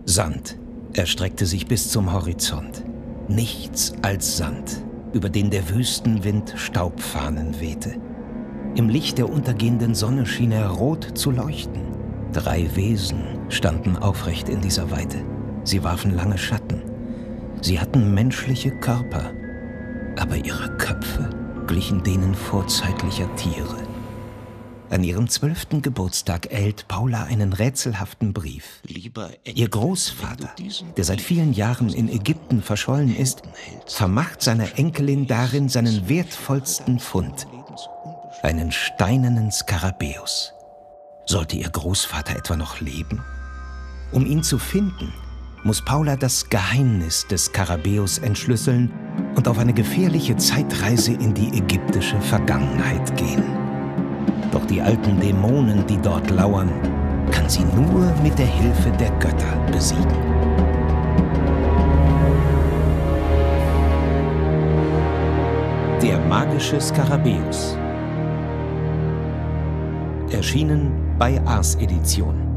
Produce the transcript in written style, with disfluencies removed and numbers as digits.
Sand erstreckte sich bis zum Horizont. Nichts als Sand, über den der Wüstenwind Staubfahnen wehte. Im Licht der untergehenden Sonne schien er rot zu leuchten. 3 Wesen standen aufrecht in dieser Weite. Sie warfen lange Schatten. Sie hatten menschliche Körper, aber ihre Köpfe glichen denen vorzeitlicher Tiere. An ihrem 12. Geburtstag erhält Paula einen rätselhaften Brief. Ihr Großvater, der seit vielen Jahren in Ägypten verschollen ist, vermacht seiner Enkelin darin seinen wertvollsten Fund, einen steinernen Skarabäus. Sollte ihr Großvater etwa noch leben? Um ihn zu finden, muss Paula das Geheimnis des Skarabäus entschlüsseln und auf eine gefährliche Zeitreise in die ägyptische Vergangenheit gehen. Doch die alten Dämonen, die dort lauern, kann sie nur mit der Hilfe der Götter besiegen. Der magische Skarabäus. Erschienen bei Ars Edition.